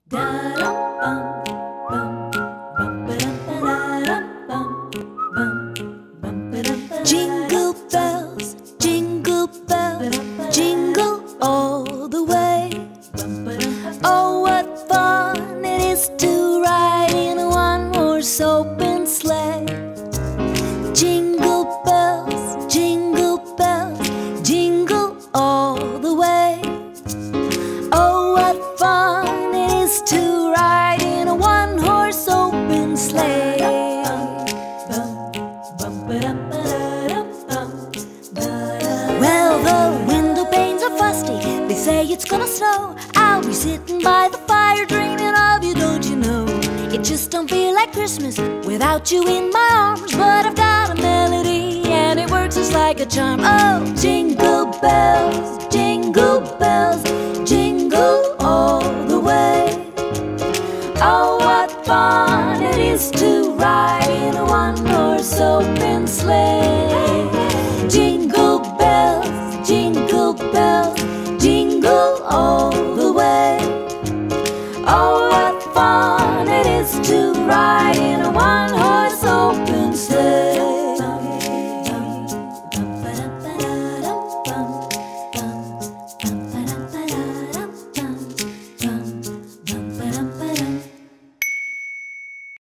Jingle bells, jingle bells, jingle all the way. Oh, what fun it is to ride in a one-horse open sleigh. Jingle bells, jingle all the way. Oh, what fun it is to ride in a one-horse open sleigh. Well, the window panes are fusty, they say it's gonna snow. I'll be sitting by the fire dreaming of you, don't you know? It just don't feel like Christmas without you in my arms. But I've got a melody and it works just like a charm. Oh, jingle bells, jingle all the way. Oh, what fun it is to ride in a one-horse open sleigh. Jingle bells, jingle all the way. Oh, what fun it is to ride in a one-horse